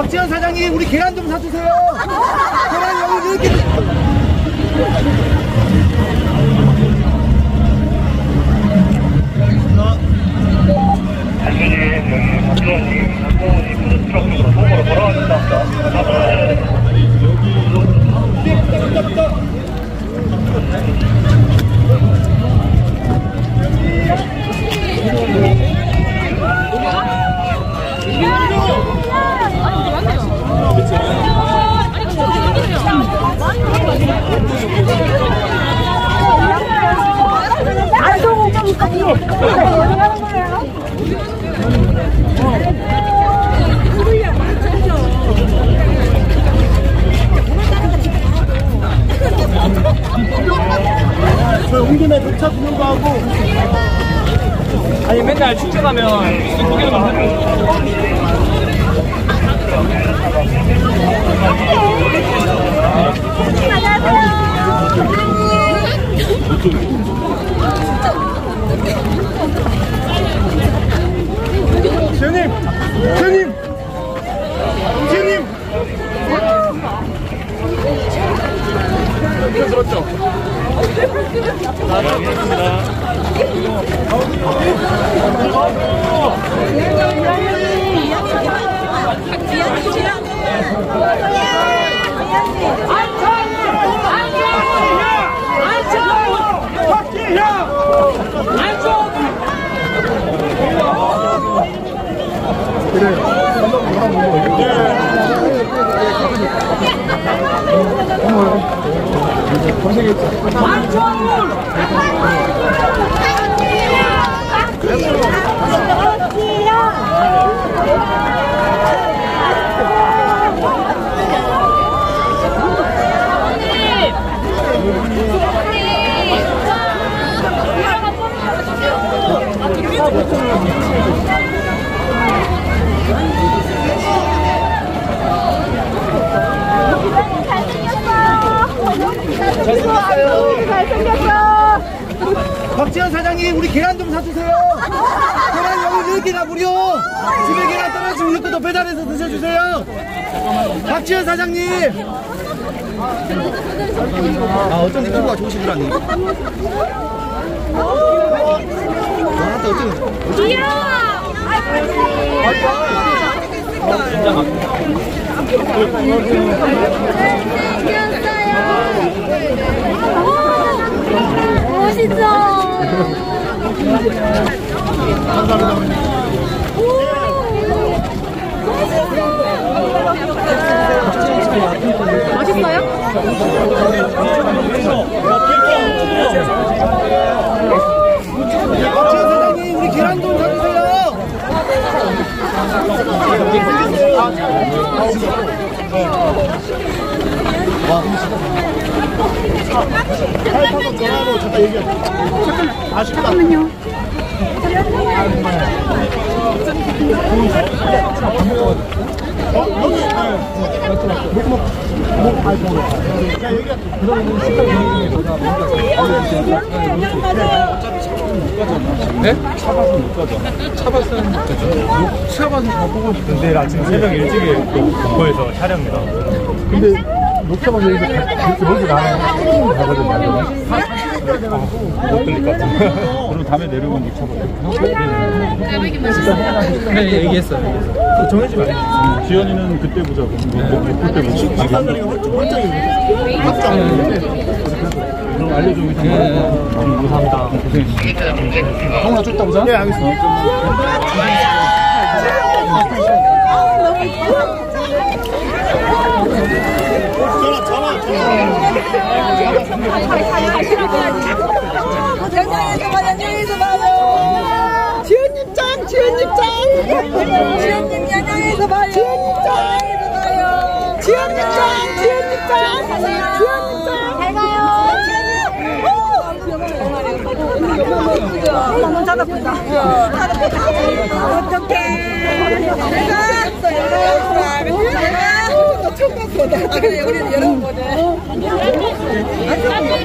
박지현 사장님, 우리 계란 좀 사주세요. 계란 여기 이렇게. 저희 온 김에 녹차 구경도 하고. 아니 맨날 축제 가면 구경도 하고. 지현님! 지현님! 지현님! 들었죠? 잘생겼어. 박지현 사장님, 우리 계란 좀 사주세요. 계란 여기 10개가 무료. 집에 계란 떨어지면 우리 것도 배달해서 드셔주세요. 박지현 사장님. 아, 어쩐 이거가 좋으시더라. 아, 또 어쩐. 귀여워. 진짜 막. 멋있어. 맛있어요? 박지현 사장님, 우리 계란 좀 사주세요. 차에 타서 전화로 잠깐 얘기할게요. 아쉽다. 잠깐만요. 여기. 야, 네? 차밭은 못 가죠. 차밭은 못 가죠. 차밭은 다 보고 싶은데 내일 아침 새벽 일찍에 또 공부해서 촬영이라. 근데 녹차만 여기서 그렇게 멀지 않아요. 가거든요. 못 들릴 것 같아요. 그럼 다음에 내려오면 녹차밭. 까베기 맛있어. 네, 얘기했어요. 정해지면 안 돼. 지연이는 그때 보자고. 그때 보자고. 그럼 알려주면 감사합니다. 고생했습니다. 정훈아 좀 이따 보자. 네, 알겠습니다. 연양에서 봐요. 지연님 짱, 지연님 짱. 지연님 연양에서 봐요. 지연님 짱, 봐요. 지연님 짱, 지연님 짱. 지연님 짱. 잘 가요. 너무 찾아보자. 어떡해. 내가 처음 봤어. 아, 그래, 우리는 여러 번 보네.